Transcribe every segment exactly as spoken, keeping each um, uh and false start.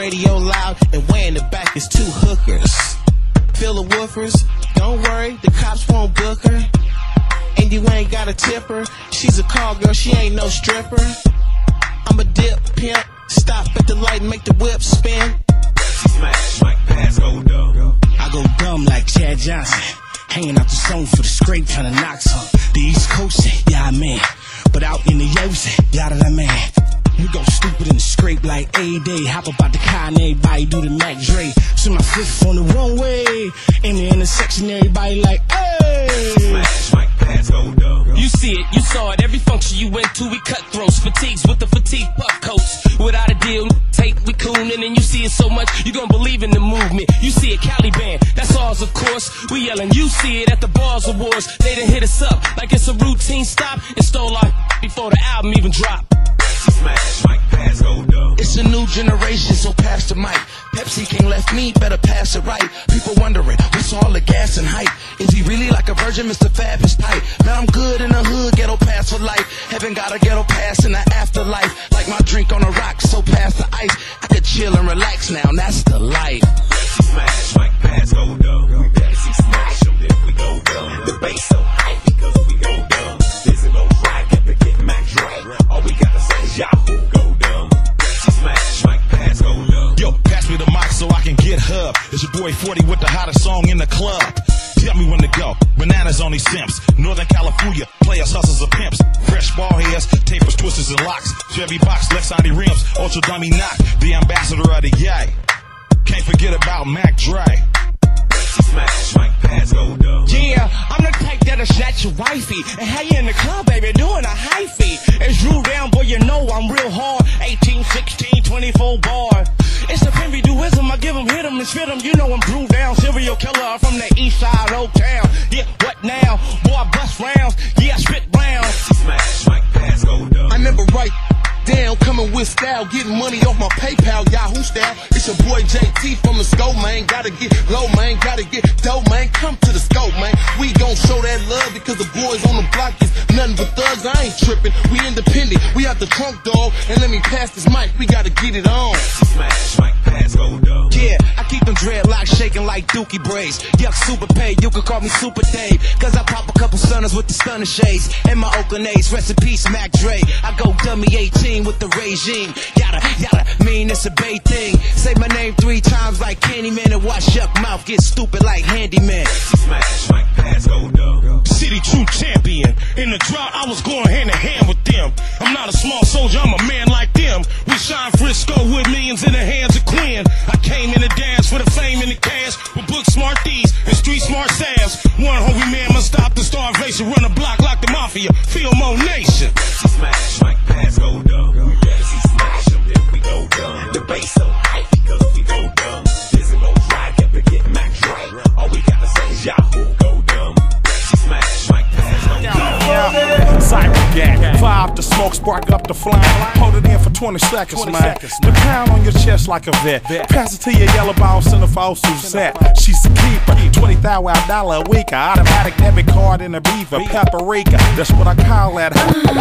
radio loud, and way in the back is two hookers. Fill the woofers, don't worry, the cops won't book her. And you ain't got a tipper, she's a call girl, she ain't no stripper. I'm a dip pimp, stop at the light and make the whip spin. She smash, Mike pass, go dumb. I go dumb like Chad Johnson, hanging out the zone for the scrape, trying to knock some. The East Coast, yeah, man, but out in the Yosi, yada da man. We go stupid in the scrape like a day. Hop about the car and everybody do the Mac Dre. See my fifth on the runway, in the intersection, everybody like, hey. Smash, Mike pass, go dumb. You see it, you saw it, every function you went to, we cutthroats, fatigues with the fatigue puff coats. Without a deal, take we coonin', and you see it so much, you gon' believe in the movement. You see it, Cali band, that's ours of course. We yellin', you see it at the Bars Awards. They done hit us up like it's a routine stop and stole our before the album even dropped. She smash, Mike pass, go dumb. It's a new generation, so pass the mic. Pepsi King left me, better pass it right. People wondering, what's all the gas and hype? Is he really like a virgin? Mister Fab is tight. Man, I'm good in the hood, ghetto pass for life. Haven't got a ghetto pass in the afterlife. Like my drink on a rock, so pass the ice. I could chill and relax now, and that's the life. She smash, Mike pass, go dumb. We Pepsi smash them, then we go dumb. The bass so hype because we go dumb. There's no ride, got to get Mac Dre. All we gotta say is Yahoo, go dumb. She smash, Mike pass, go dumb. Yo, pass me the mic so I can get hub. It's your boy forty with the hottest song in the club. Tell me when to go. Bananas on these simps. Northern California, players, hustlers, or pimps. Fresh ball heads, tapers, twisters, and locks. Chevy box, Lexani rims, ultra dummy knock. The ambassador of the yay. Can't forget about Mac Dre. She smash, Mike pass, go dumb. Yeah, I'm the type that'll snatch your wifey and have you in the club, baby, doing a hyphy. It's Drew down, boy, you know I'm real hard. eighteen, sixteen, twenty-four bar. It's the pimpy duism, I give him, hit him, and spit him. You know I'm Drew down, serial killer from the east side, Old Town. Yeah, what now? Boy, I bust rounds. Yeah, I spit rounds. She smash, Mike pass, go dumb. I never write down, coming with style, getting money off my PayPal, Yahoo style. It's your boy J T from the scope, man. Gotta get low, man. Gotta get dope, man. Come to the scope, man. We gon' show that love because the boys on the block is nothing but thugs. I ain't tripping. We independent. We out the trunk, dog. And let me pass this mic. We gotta get it on. She smash, Mike pass, go dumb. Yeah, I keep them dreadlocks shaking like dookie braids. Yuck, super paid. You can call me Super Dave. Cause I pop a couple stunners with the stunner shades. And my Oakland A's. Rest in peace, Mac Dre. I go dummy eighteen with the regime. Yada, yada, mean it's a Bay thing. Say my name three times like Candyman and watch Yuck mouth get stupid like Handyman. She smash, Mike pass, go dumb. City true champion. In the drought, I was going hand in hand with them. I'm not a small soldier, I'm a man like them. We shine Frisco with millions in the hands of Quinn. I came in to dance for the fame and the cash with book smart thieves and street smart sass. One hungry man must stop the starvation, run a block like the mafia, feel more nation. She smash, Mike pass, go dumb. We Pepsi smash them, then we go dumb. The bass so hype because we go dumb. There's no ride, got to get Mac Dre. All we gotta say is Yahoo, go dumb. She smash, Mike pass, go dumb. Yeah, Cyber Gang, fire up the smoke, spark up the flame. Hold it in for twenty seconds, man. The pound on your chest like a vet. Pass it to your yellow ball center for Suzette. She's a keeper, twenty thousand dollars a week. Automatic debit card in a beaver, paprika. That's what I call that.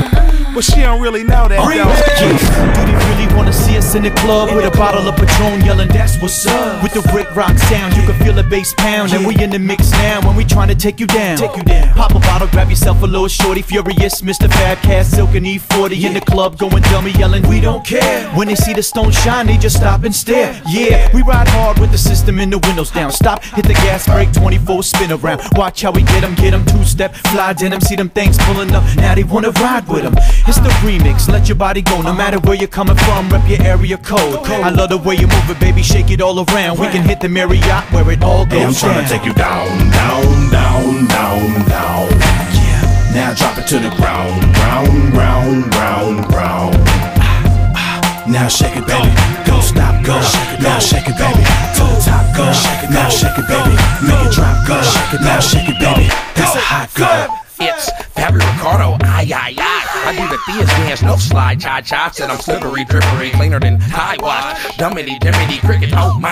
But she don't really know that, though. Do they really wanna see us in the club with a bottle of Patron yelling, that's what's up? With the brick rock sound, you can feel the bass pound. And we in the mix now when we trying to take you down. Take you down. Pop a bottle, grab yourself a little shorty, furious, Mister Fabcast, Silk and E forty in the club going dummy yelling, we don't care. When they see the stone shine, they just stop and stare. Yeah, we ride hard with the system and the windows down. Stop, hit the gas brake, twenty-four spin around. Watch how we get them, get them two-step, fly denim. See them things pulling up, now they wanna ride with them. It's the remix, let your body go, no matter where you're coming from, rep your area code. I love the way you move it, baby, shake it all around. We can hit the Marriott where it all goes I'm trying down. to take you down, down, down, down, down. Yeah, now drop it to the ground, ground, ground, ground, ground. Ah, ah, now shake it, baby, go, stop, go. Now shake it, baby, to the top, go. Now shake it, baby, make it drop, go. Now shake it, baby, that's a hot girl. It's Fabio Ricardo, aye, aye, aye. I do the Thea's dance, no slide, cha-cha. Said I'm slippery, drippery, cleaner than tie wash. Dummity, dimmity, cricket, oh my gosh.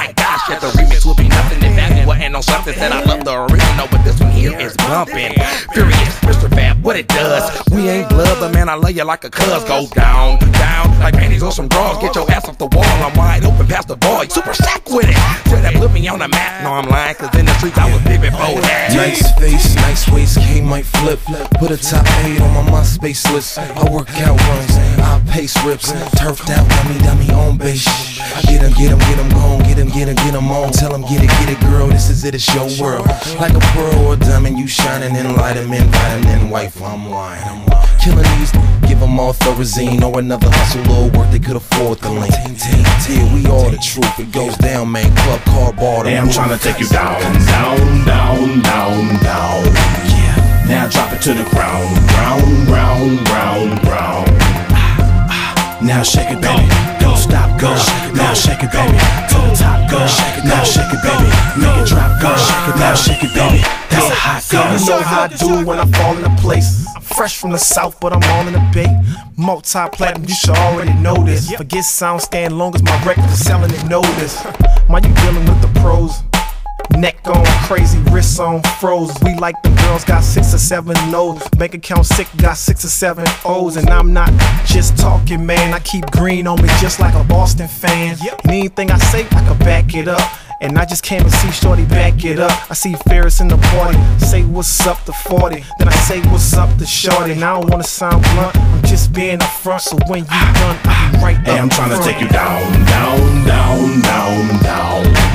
That the remix would be nothing if that wasn't on something. Said I love the original, but this one here is bumping. Furious, Mister Fab, what it does. We ain't blood, but man, I love you like a cuz. Go down, down, like panties on some drawers. Get your ass off the wall, I'm wide open past the boy. Super sack with it. Till that put me on the map. No, I'm lying, cause in the streets I was big before that. Nice face, nice waist, K might flip. Put a top eight on my MySpace list. I work out runs, I pace rips. Turfed out, dummy, dummy on base. Get him, get him, get him gone. Get him, get him, get him on. Tell him, get it, get it, girl. This is it, it's your world. Like a pearl or a diamond, you shining in light. I'm in, vitamin, wife, I'm lying. I'm lying. Killing these, give them all Thorazine or another hustle, little work they could afford the link. Yeah, we all the truth. It goes down, man. Club, car, bar. Hey, I'm trying to take you down, down, down, down, down. Yeah. Now drop it to the ground, ground, ground, ground, ground. Now shake it, baby. Don't stop, go. Now shake it, baby. To the top, go. Now shake it, baby. Make it drop, go. Now shake it, baby. That's a hot go. You know how I do when I fall into place. I'm fresh from the south, but I'm all in the bay. Multi-platinum, you should already know this. Forget sound stand long as my record is selling it, know this. Why you dealing with the pros? Neck on crazy, wrists on froze. We like them girls got six or seven O's. Bank account sick, got six or seven O's. And I'm not just talking, man. I keep green on me just like a Boston fan. Anything I say, I can back it up. And I just came to see Shorty back it up. I see Ferris in the party. Say what's up to forty. Then I say what's up to Shorty. And I don't wanna sound blunt, I'm just being upfront. So when you done, I'll be right hey, up I'm trying front. to take you down, down, down, down, down.